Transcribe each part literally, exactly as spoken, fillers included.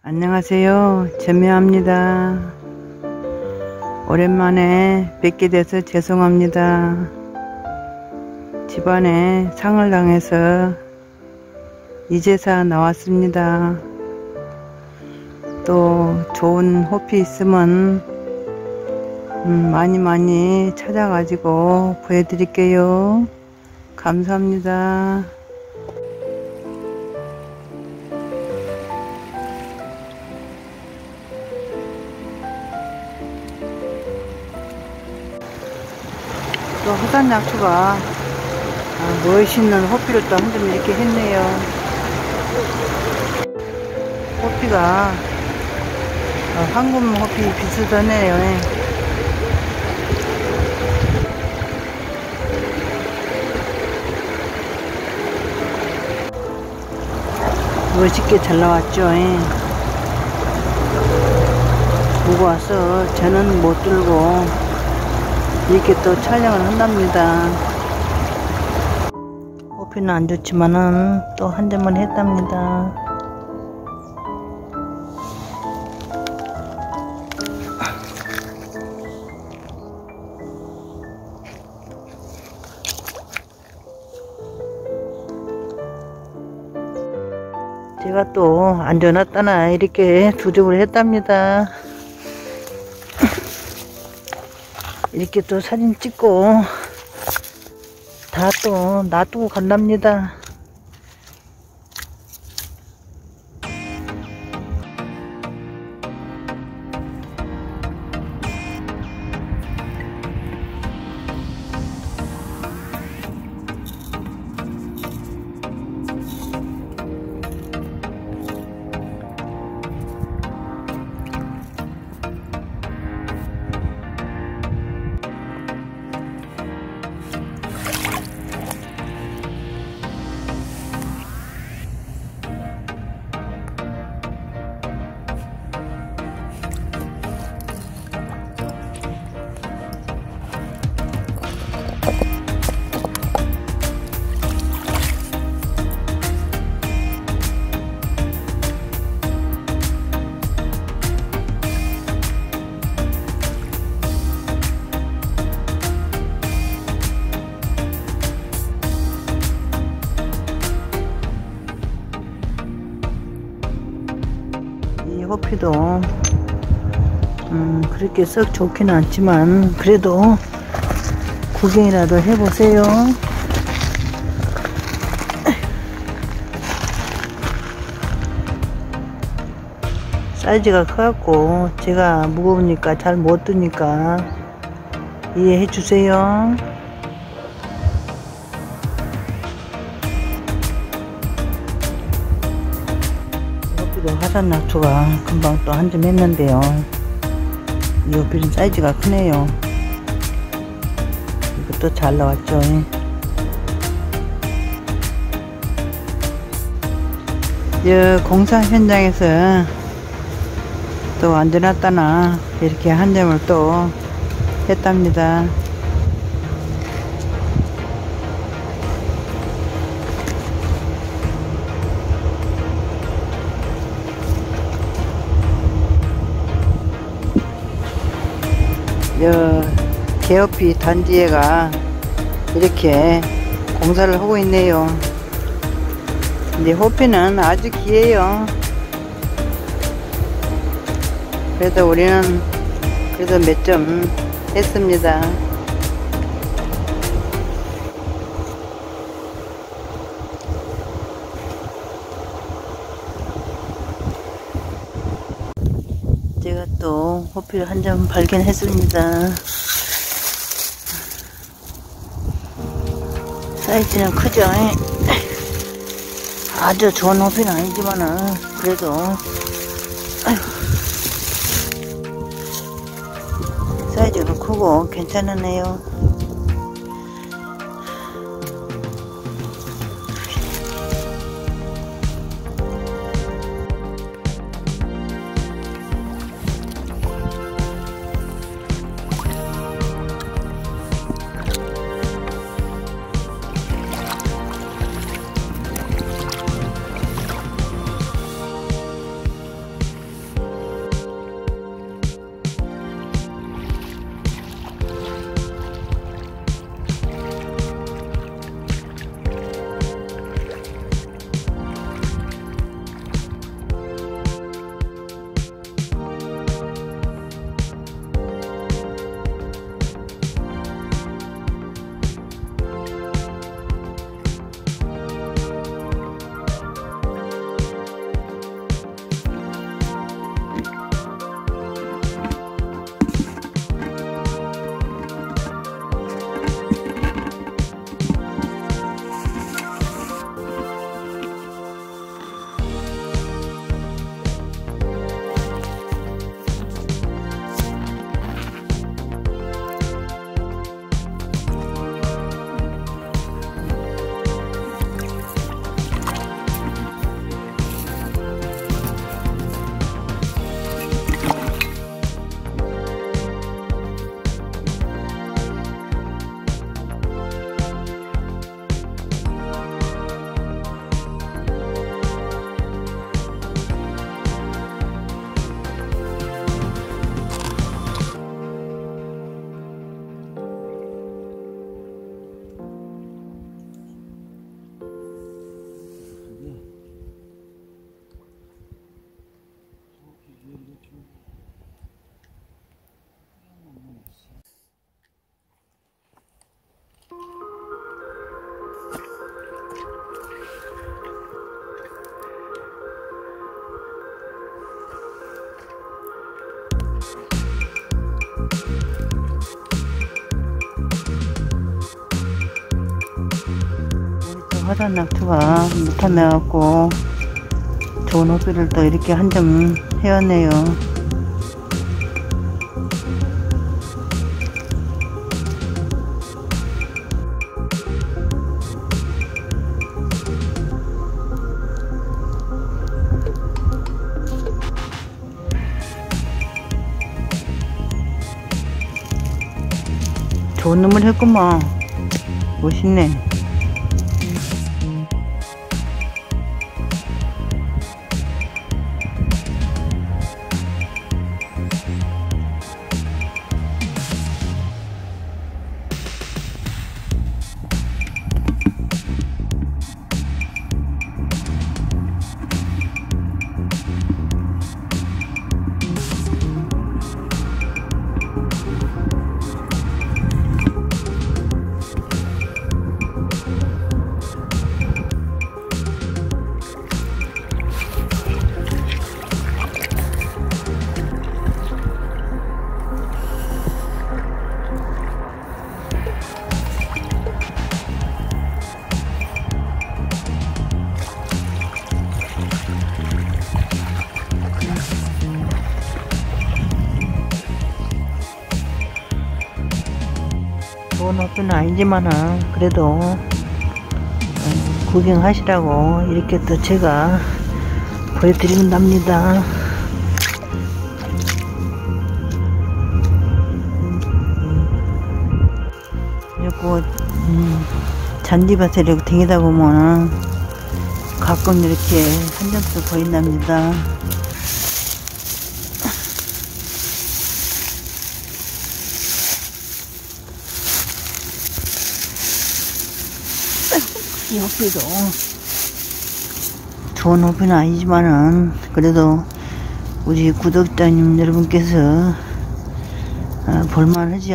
안녕하세요. 전미화입니다. 오랜만에 뵙게 돼서 죄송합니다. 집안에 상을 당해서 이제서 나왔습니다. 또 좋은 호피 있으면 음, 많이 많이 찾아가지고 보여드릴게요. 감사합니다. 또 화산약초가 아, 멋있는 호피를 또 한 점 이렇게 했네요. 호피가 어, 황금 호피 비슷하네요. 멋있게 잘 나왔죠. 무거워서 저는 못 들고 이렇게 또 촬영을 한답니다. 호피는 안 좋지만은 또 한 점은 했답니다. 제가 또 안전하다나 이렇게 두 점을 했답니다. 이렇게 또 사진 찍고 다 또 놔두고 간답니다. 이 호피도 음, 그렇게 썩 좋지는 않지만 그래도 구경이라도 해보세요. 사이즈가 커갖고 제가 무거우니까 잘 못 드니까 이해해 주세요. 화산약초가 금방 또 한 점 했는데요. 이 호피는 사이즈가 크네요. 이것도 잘 나왔죠. 이 공사 현장에서 또 안전하다나 이렇게 한 점을 또 했답니다. 여 개호피 단지에가 이렇게 공사를 하고 있네요. 근데 호피는 아주 귀해요. 그래도 우리는 그래도 몇 점 했습니다. 제가 또 호피를 한 점 발견했습니다. 사이즈는 크죠? 아주 좋은 호피는 아니지만은 그래도 사이즈도 크고 괜찮으네요. 화단 낙초가 못하매갖고 좋은 호피를 또 이렇게 한 점 헤어네요. 좋은 놈을 했구만. 멋있네. 좋은 호피는 아니지만은 그래도 구경하시라고 이렇게 또 제가 보여드린답니다. 요거 음, 잔디밭에 이렇게 다니다 보면은 가끔 이렇게 한 점씩 보인답니다. 이 호피도 좋은 호피는 아니지만은 그래도 우리 구독자님 여러분께서 아, 볼만하죠.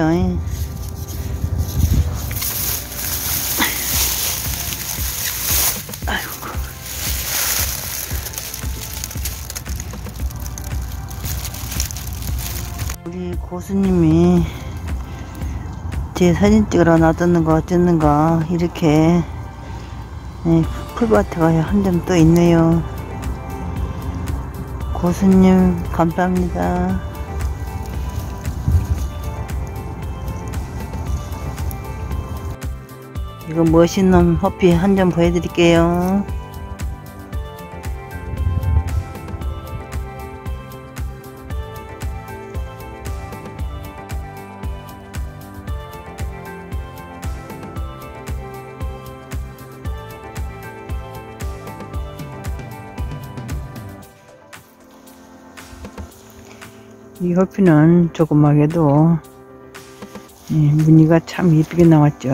아이고. 우리 고수님이 제 사진 찍으러 놔뒀는가 어쨌는가 이렇게 네, 풀밭에 가야 한 점 또 있네요. 고수님 감사합니다. 이거 멋있는 호피 한 점 보여드릴게요. 이 호피는 조그맣게도 예, 무늬가 참 예쁘게 나왔죠.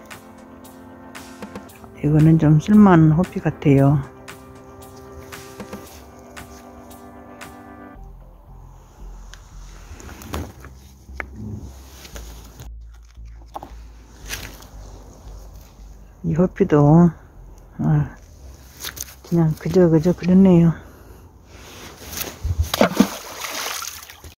이거는 좀 쓸만한 호피 같아요. 이 호피도 아, 그냥 그저 그저 그렇네요.